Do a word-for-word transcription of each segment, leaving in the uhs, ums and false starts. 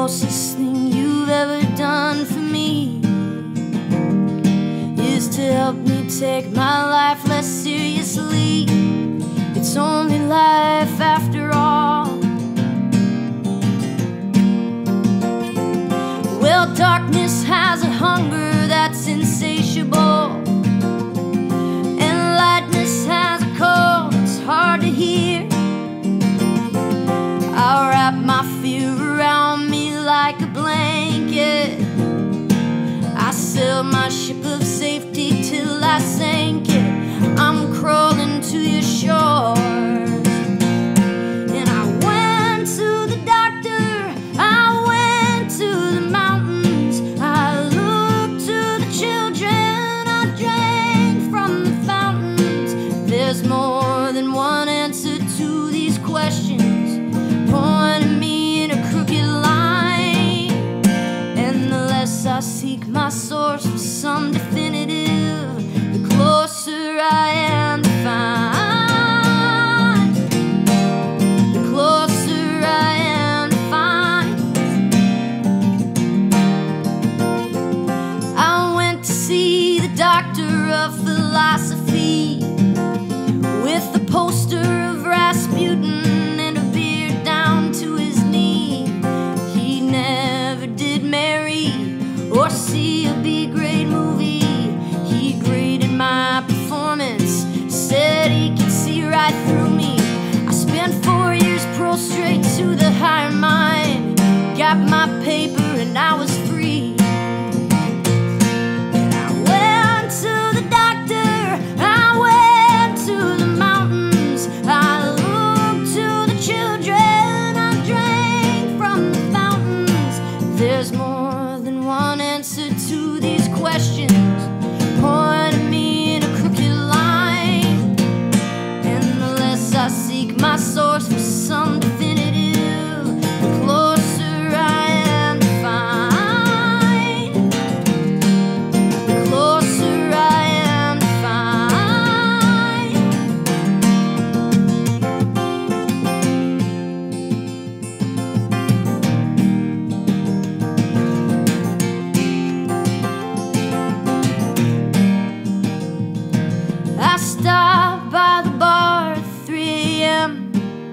closest thing you've ever done for me is to help me take my life less seriously. It's only life after all. Well, darkness has a hunger that's insatiable, and lightness has a cold that's hard to hear. I'll wrap my fear around me like a blanket. I sailed my ship of safety till I sank it. I'm crawling to your shores. And I went to the doctor, I went to the mountains, I looked to the children, I drank from the fountains. There's more than one answer to these questions, pointing me in a crooked line. And the less I seek my source for some definitive, the closer I am to find. The closer I am to find. I went to see the doctor of philosophy with a poster of Rasputin and a beard down to his knee. He never did marry or see a B-grade movie. He graded my performance, said he could see right through me. I spent four years prostrate to the higher mind, got my paper and I was free. And I went to the doctor, I went to the mountains, I looked to the children, I drank from the fountains. There's more than one answer to these questions, pointing me in a crooked line. And the less I seek my source for some definitive, the closer I am to find. The closer I am to find. I stopped by the bar at three A M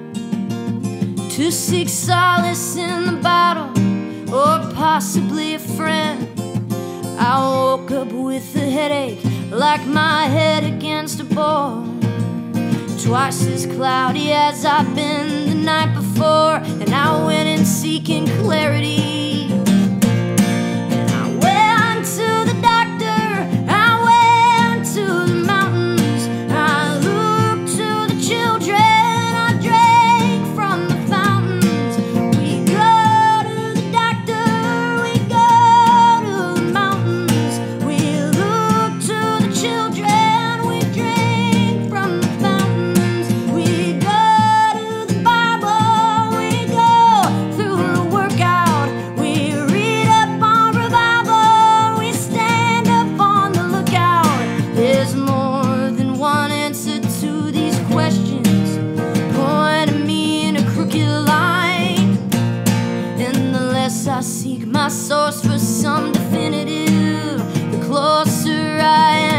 to seek solace in the bottle, or possibly a friend. I woke up with a headache, like my head against a ball, twice as cloudy as I've been the night before. And I went in seeking clarity. And I went to the doctor, I went to the mountains, I looked to the children, I drank from the fountains. We go to the doctor, we go to the mountains, we look to the children, we drink from the fountains. We go to the Bible, we go through a workout, we read up on revival, we stand up on the lookout. There's more than one answer to these questions, pointing me in a crooked line. And the less I seek my source for some definitive, the closer I am